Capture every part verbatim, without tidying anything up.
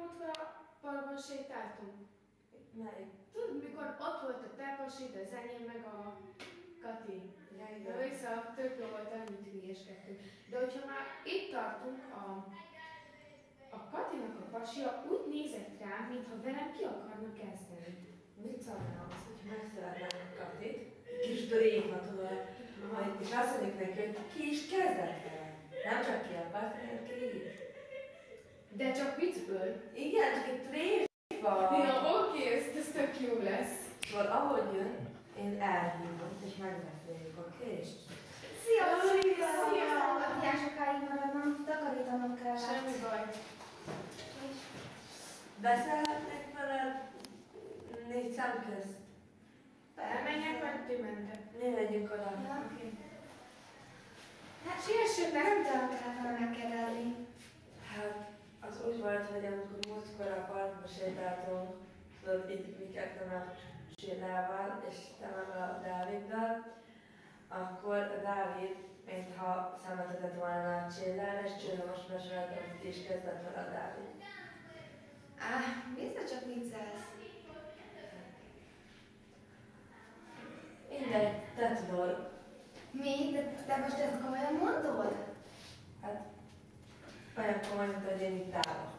múltkor a parkban sétáltunk? Melyik? Tudod, mikor ott volt a Tepasid, az enyém meg a Kati. Ja, De igen. vissza, tök jó volt, annyit hülyéskedtünk. De hogyha már itt tartunk, a, a Katinak a pasia úgy nézett rám, mintha velem ki akarna kezdeni. Mit szólnál az, hogy megszeretnánk a Katit, kis drématól, és azt mondjuk neki, hogy ki is kezdett vele. Nem csak ki akart, hanem ki is. De csak viccből. Igen, csak egy tréfa. Ja, oké, ez, ez tök jó lesz. Szóval ahogy jön, én elhívom, és megbeszéljük, oké? Szia! Szia! Szia! Ilyen sokáig maradnom, takarítanom kell. Semmi baj. Beszélhetnék veled négy szám közt? Elmenjek, vagy ti mentek? Mi megyünk oda? Ja. Oké. Hát siessetek, nem tudom, kellett volna megkérdezni. Hát, az úgy volt, hogy amikor múltkor a parkba sétáltunk, tudod, itt mi ketten a Csillával, és te meg a Dáviddal, akkor a Dávid, mintha szemetetett volna a Csillán, és Csilla most mesélte, hogy ki is kezdett vele a Dávid. Áh, biztos csak viccelsz. Mindegy, te tudod. Mi? De, de most ezt komolyan mondod? Hát, olyan komoly, mint hogy én itt állok.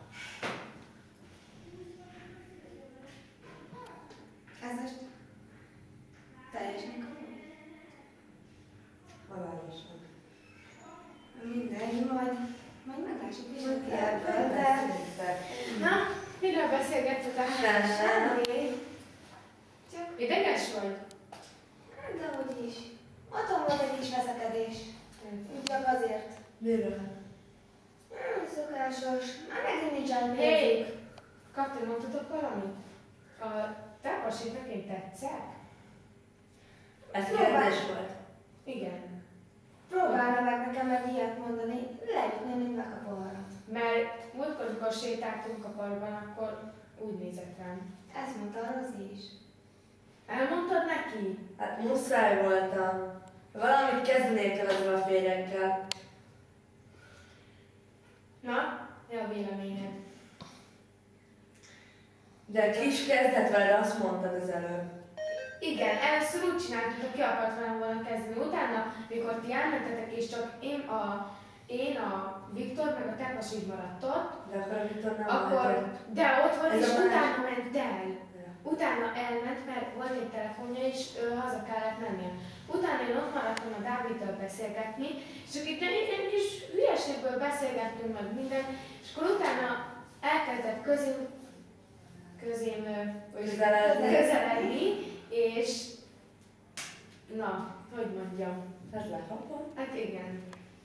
Ez most teljesen komoly. Halálosan. Mindegy, majd, majd meglássuk is, hogy Hát, ebből, de... Na, miről beszélgettetek? Semmi. Csak, Ideges vagy? hát de úgy is. Otthon volt egy kis veszekedés. Csak azért. Miről? Hmm, szokásos. Már megint nincs elmélyük. Hé! Kati, mondtatok valamit? A Tepasid nekem tetszett? Ez Próbál- kérdés volt. Igen. Próbálna meg nekem egy ilyet mondani, leütném, mint megkapolvarat. Mert múltkor, amikor sétáltunk a parkban, akkor úgy nézett rám. Ezt mondta a Rozi is. Elmondtad neki? Hát muszáj voltam. Valamit kezdenie kell ezzel a férjekkel. Na, mi a véleményed? De ki is kezdett vele, azt mondtad az előbb. Igen, először úgy csináltuk, hogy ki akart velem volna kezdeni. Utána, mikor ti elmentetek, és csak én a, én a Viktor meg a Tepasid maradt ott, De akkor a Viktor nem akkor, volt. de ott volt, Ez és a más- utána ment el. Ja. Utána elment, mert volt egy telefonja, és ő, haza kellett mennie. Utána én ott maradtam a Dáviddal beszélgetni, és csak itt egy ilyen kis hülyeségből beszélgettünk meg minden, és akkor utána elkezdett közém, közém ö, vagy Közeledni. közeledni, és na, hogy mondjam, Ez lekapott. hát igen.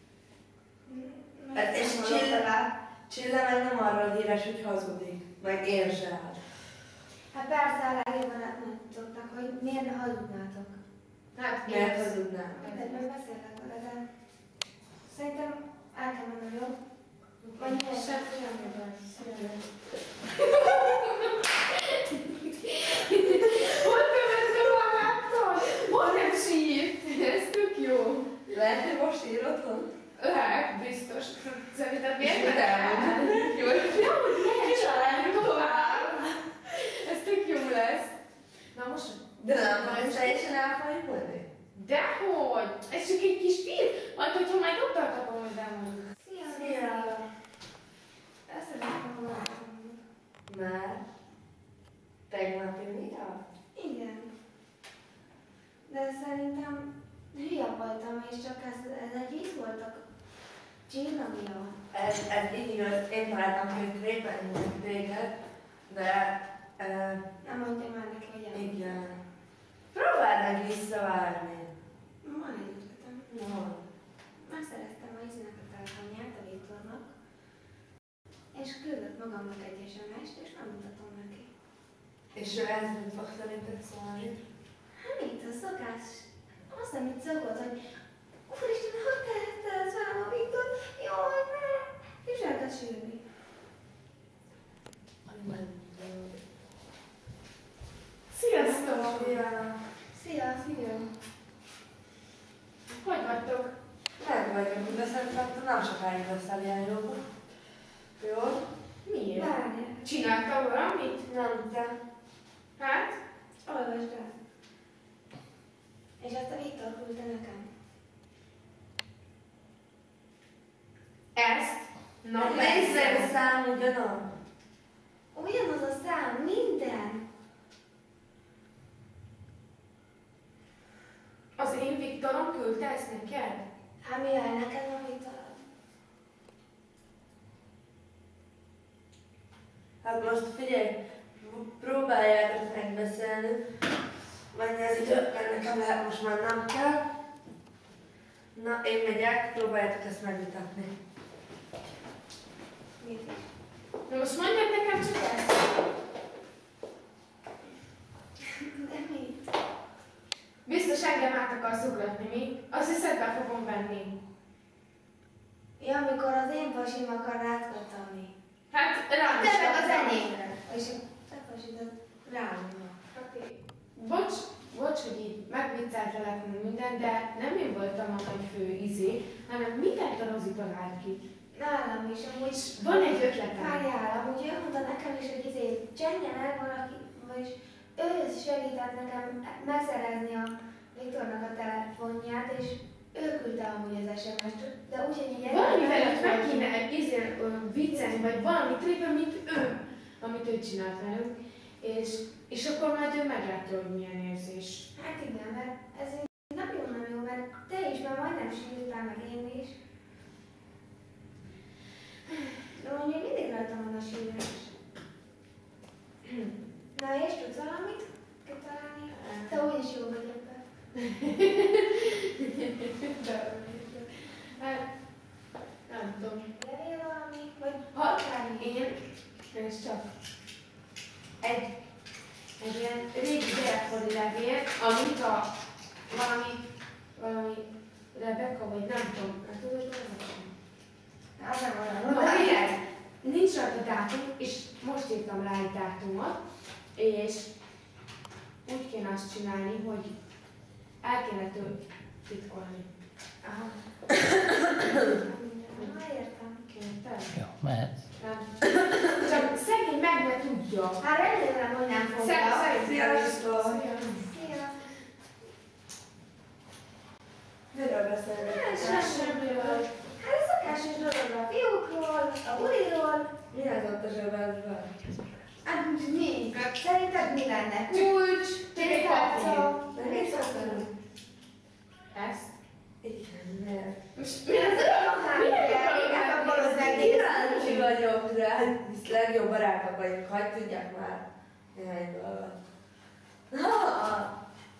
Ez és Csilla, Csilla meg nem arról híres, hogy hazudik. Meg én sem. Hát persze, a legjobban megtudtak, hogy miért ne hazudnátok. Hát Miért én- hazudnám? Mindegy, meg beszélek vele, de szerintem el kell mennem, jó? Vagy miért? Sem- semmi baj, semmi baj. Hogy követtem a láttad? Hogy nem sírt? Ez tök jó. Lehet, hogy most ír otthon? Lehet, biztos. Szerinted miért Mit nem? elmondod? Jó, Ja, hogy miért Csináljuk csináljuk tovább. tovább? Ez tök jó lesz. Na most... De nem van, ez teljesen el fogjuk mondani? Dehogy! Ez csak egy kis film. Majd, hogyha majd ott tartok, hogy elmondjuk. Szia! Szia! Összevettem volna. Már? Tegnapi miatt? Igen. De szerintem hülye voltam, és csak ez, ez egy vicc volt a Csilla miatt. Ez, ez így igaz, én találtam, hogy trépen téged, de... Uh, Nem mondja már neki, hogy el. igen. Próbáld meg visszavárni. Van egy ötletem. No. Megszereztem a izének a telefonját, a Viktornak, és küldött magamnak egy es em est, és nem mutatom neki. És ő ez mit fog szerinted szólni? Hát mit, a szokás? Azt, amit szokott, hogy úristen, hogy tehette ez velem a Viktor? Jaj, ne! És elkezd sírni. Sziasztok! Szia! Szia! Szia! Hogy vagytok? Meg vagyunk, de szerintem nem sokáig leszel ilyen jó. Jó? Miért? Várj, csináltam valamit? Nem, te. Hát? Olvasd el. És ezt a Viktor küldte nekem. Ezt? Na, Hát nézd meg a szám ugyanaz. Ugyanaz a szám, minden. Az én Viktorom küldte ezt neked? Hát mivel neked van Viktorod? Hát most figyelj, próbáljátok megbeszélni. Mennyi az idő, mert nekem lehet most már nem kell. Na, én megyek, próbáljátok ezt megvitatni. Mit is? Na most mondjad nekem csak ezt. De mi? Biztos engem át akarsz ugratni, mi? Azt hiszed, be fogom venni. Ja, amikor az én pasim akar rád kattanni. Hát rám is Te meg az kaptam. enyémre. És a te pasidat rám van. Oké. Bocs, bocs, hogy így megvicceltelek minden, de nem én voltam a nagy fő izé, hanem mindent a Rozi talált ki. Nálam is, amúgy... És van egy ötletem. Várjál, amúgy ő mondta nekem is, hogy izé, csengjen el valaki, vagyis ő segített nekem megszerezni a Viktornak a telefonját, és ő küldte amúgy az es em est, de úgy, hogy így... Valami velük meg kéne izé, ö, viccelni, vagy valami trében, mint ő, amit ő csinált velünk, és, és akkor majd ő meglátja, hogy milyen érzés. Hát igen, mert ez nem jó, nem jó, mert te is már majdnem sírtál, meg én is. De mondjuk mindig rajtam van a sírás. Na és tudsz valamit kitalálni? Te úgyis jó vagy ebben. De, hát, nem tudom. Levél valami? Vagy Ha akármi? én, ez csak egy, egy ilyen régi gyerekkori levél, amit a valami, valami Rebecca, vagy nem tudom, hát tudod, nem Az nem olyan. Na, figyelj! Nincs rajta dátum, és most írtam rá egy dátumot, és úgy kéne azt csinálni, hogy el kéne tőle titkolni. Aha. Na, értem. Kérted? Jó, mehet. Nem. Csak szegény meg ne tudja. Hát remélem, hogy nem fogja. Szegény, Szia, szegény. Viktor. Szia. Szia. Miről beszélünk? Hát semmiről. Hát a szokásos dolog a fiúkról, a buliról. Mi az ott a zsebedben? Hát mi? Szerinted mi lenne? Kulcs, pénztárca, De mit szoktam? Ezt? Igen, miért? Most mi az olyan Kíváncsi vagyok rá, hisz legjobb barátok vagyunk, hagyd tudják már néhány dolgot. Na!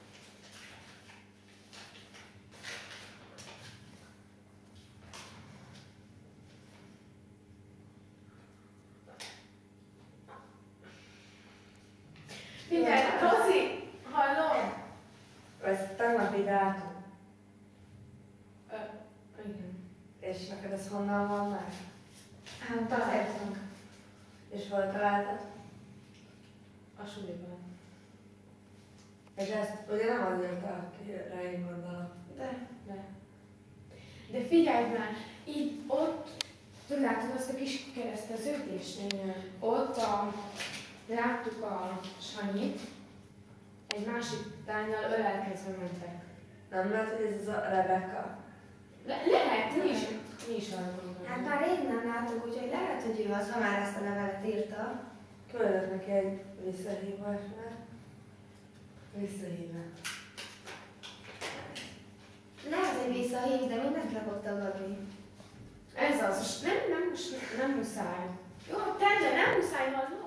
Figyelj, Rozi, hallom? Ez tegnapi dátum. Ö, igen. És neked ez honnan van már? Hát, találtunk. És hol találtad? A suliban. És ezt ugye nem azért a ráim gondolom. De. De. De figyelj már, így ott, tudod, látod azt a kis kereszteződésnél? Ott a, láttuk a Sanyit, egy másik lánnyal ölelkezve mentek. Nem lehet, hogy ez az a Rebecca? Le, lehet, mi is, mi is arra gondolunk. Hát már rég nem láttuk, úgyhogy lehet, hogy ő az, ha már ezt a levelet írta. Küldök neki egy visszahívást, mert visszahívnak. Lehet, hogy visszahív, de mindent le fog tagadni. Ez az, most nem, nem, most nem muszáj. Jó, te, de nem muszáj, hallod?